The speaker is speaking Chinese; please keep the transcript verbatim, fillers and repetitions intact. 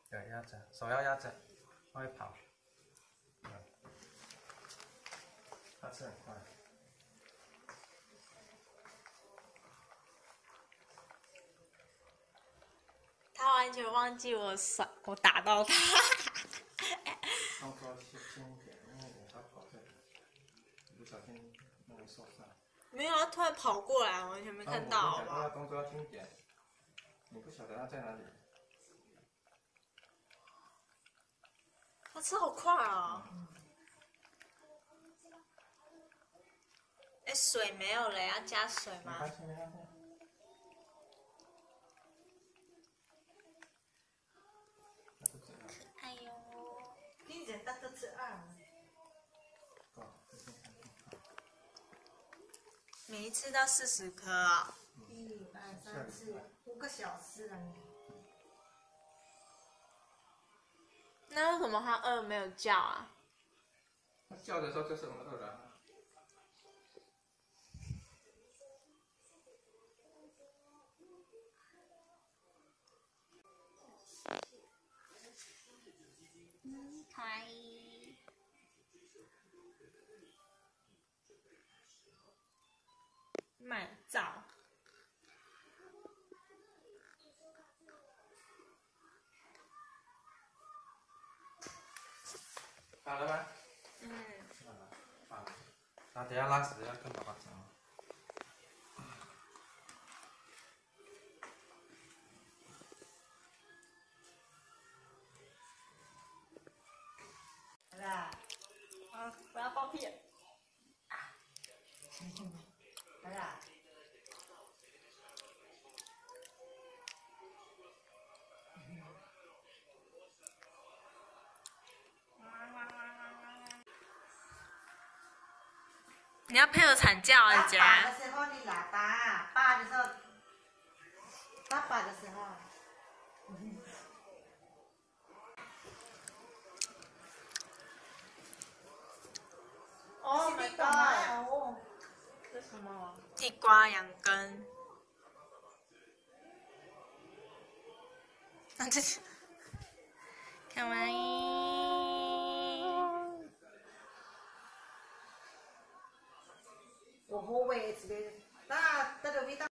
对，压着，手要压着，它会跑。对，它吃很快。 他完全忘记我甩，我打到他。 动作轻一点，因为你要跑这里，不小心弄受伤。 没有，他突然跑过来，完全没看到，好不好？ 动作要轻一点，你不晓得他在哪里。 他吃好快啊！哎、欸，水没有了，要加水吗？ 没关系，没关系。 哎呦， 你人家都吃二。 每一次到四十颗啊！ 一二三四五个小时了。 那为什么他饿没有叫啊？ 他叫的时候就是我们饿了。 嗯，开。慢照。 好了吗？ 嗯。 好了，好了。那等下拉屎要跟爸爸讲。 好啦， 啊，不要放屁。 啊，好啦。 你要配合惨叫啊，姐。 打的时候你喇叭，爸的时候，爸爸的时候。 Oh my god！ 哦， 这什么？地瓜羊羹。那这是，看完。